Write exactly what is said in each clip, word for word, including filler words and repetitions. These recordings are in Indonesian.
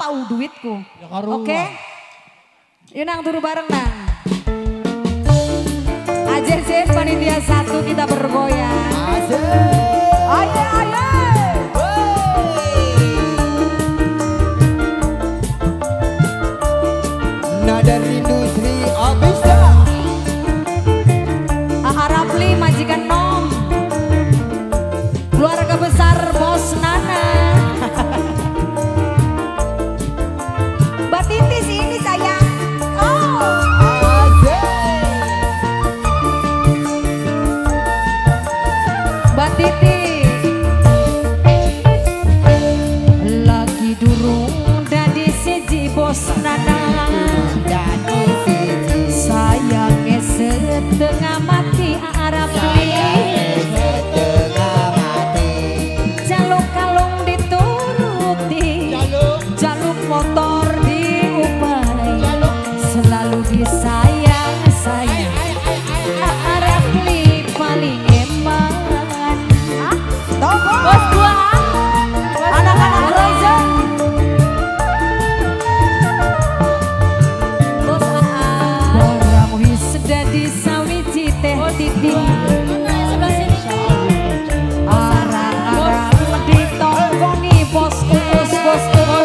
tahu duitku. Ya Oke? Okay? Yuk nang turu bareng nang. A J C panitia satu kita bergoyang. Ayo ayo. Nada rindu Sri Abisa. Harapli majikan Nom. Keluarga besar Bos Nana. Mbak Titi sini sayang. Oh. Mbak Titi. Lagi durung dadi siji Bos Nana. Dadi siji. Sayangnya setengah mati Harapli. Motor diupai selalu disayang sayang Harapli paling eman. Bos dua anak-anak Rozen Bos Aan orang wisuda di sawiji teh Titi arang-arang ditonggoni bos uus bos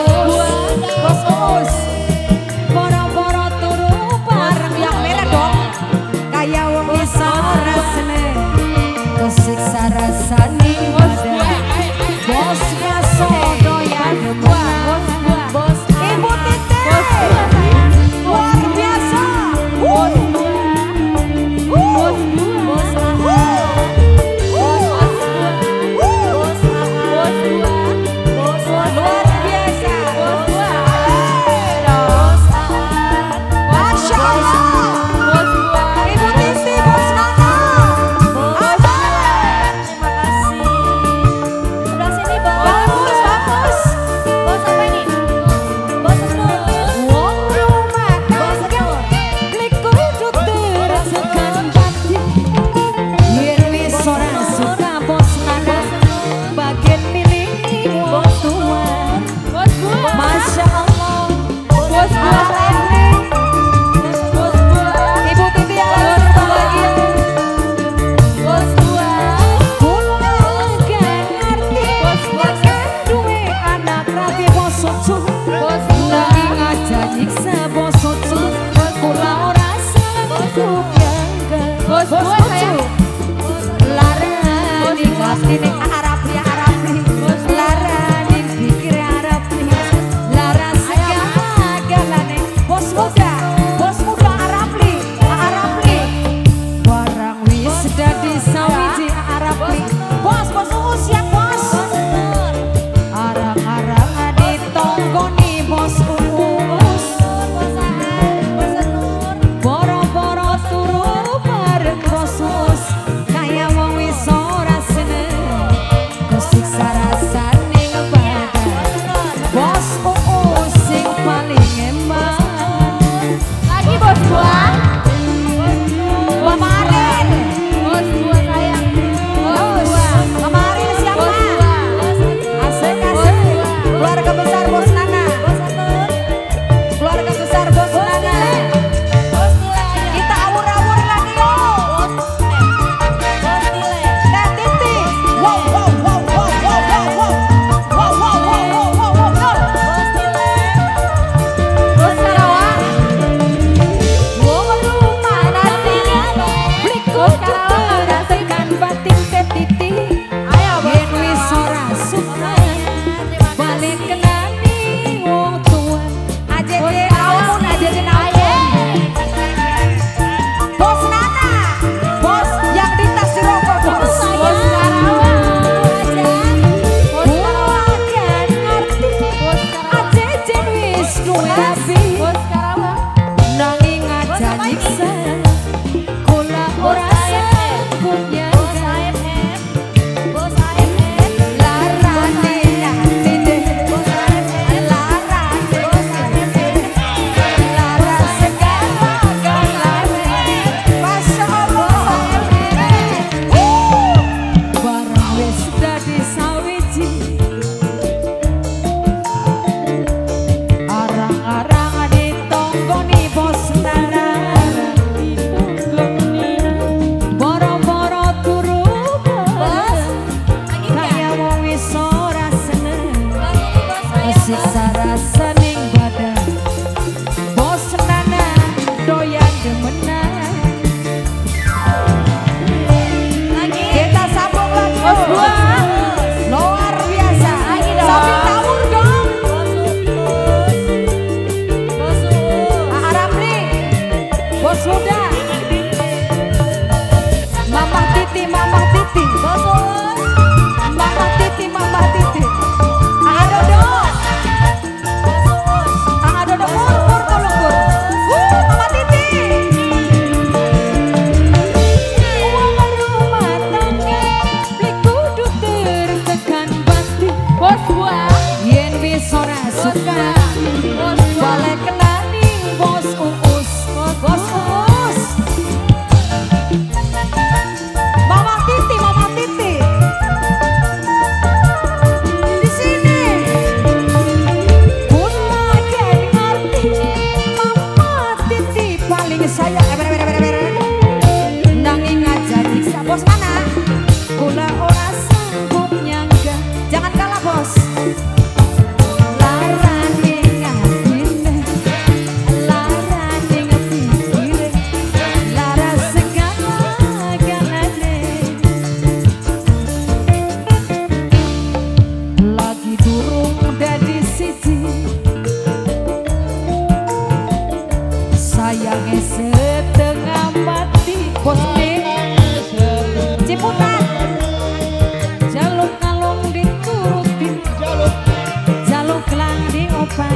uus boro-boro turu bareng yang merah dong kayak wong iso rasane kesiksa rasane bos ngaso doyan bos bos ibu Titi luar biasa bos bos bos rasa-rasa ning badan bos nana doyan demenan. Lagi kita sambung lagi bos dua luar biasa lagi dong. Sambil tawur dong bos Aramli bos Huda Mama Titi Mama Titi bos Mama Titi Mama Titi Ada dong ada dong pur pur tolong pur uh Mama Titi uang rumah tangga beli kudu tertekan batin bos buah yen bisa rasuka balik kenani bos uus bos uus Mama Titi Mama Titi di sini pun lagi ngerti Mama Titi paling sayang eh bere bere bere nanging aja bisa bos mana kula ora sanggup nyangga jangan kalah bos larang ingatine larang ingatine lara segala galane lagi durung dadi siji sayangnya setengah mati bos nih Ciputat jaluk ngalong diturutin jaluk kelang diopai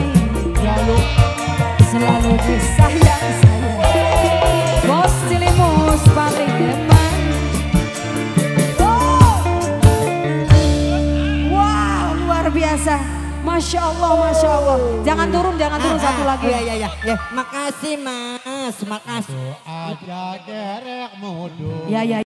selalu disayang sayang bos Cilimus paling demen. Oh. Wow luar biasa Masya Allah Masya Allah jangan turun jangan turun satu lagi Ya ya ya, ya. Makasih mas, makasih. Aja derek mudu. ya ya